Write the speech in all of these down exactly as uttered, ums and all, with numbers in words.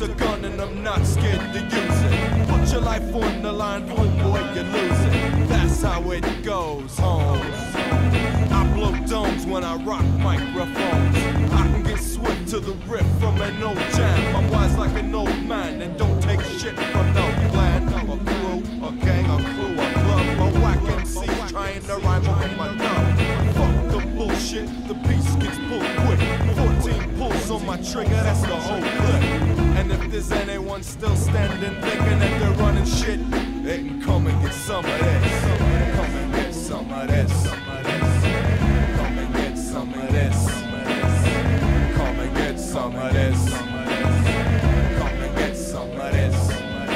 a gun and I'm not scared to use it. Put your life on the line, homeboy, you lose it. That's how it goes, homes. I blow domes when I rock microphones. I can get swift to the riff from an old jam. I'm wise like an old man and don't take shit from no clan, a crew, a gang, a crew, a club, a whack M C trying to rhyme on my dub. Fuck the bullshit, the piece gets pulled quick. fourteen pulls on my trigger, that's the whole clip. And if there's anyone still standing thinking that they're running shit, they can come and get some of this. Come and get some of this. Come and get some of this. Come and get some of this. Come and get some of this.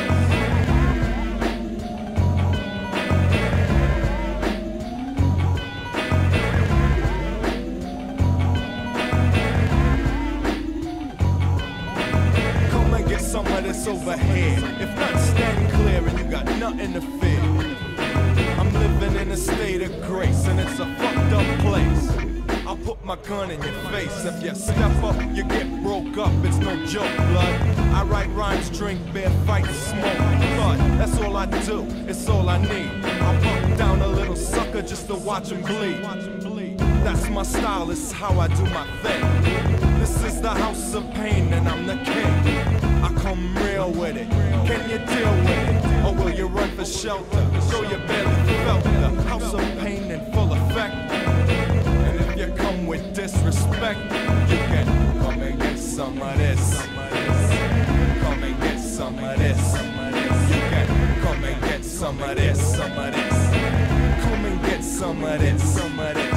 Come and get some of this over here. If not, stand clear and you got nothing to fear. I'm living in a state of grace and it's a fucked up place. I'll put my gun in your face. If you step up, you get broke up. It's no joke, blood. I write rhymes, drink beer, fight, smoke blood. That's all I do, it's all I need. I pump down a little sucker just to watch him bleed. That's my style, this is how I do my thing. This is the house of pain and I'm the king. I come real with it. Can you deal with it? Or will you run for shelter? Show you barely felt the house of pain in full effect. And if you come with disrespect, you can come and get some of this. Come and get some of this. You can come and get some of this. Some of this. Come and get some of this. Some of this.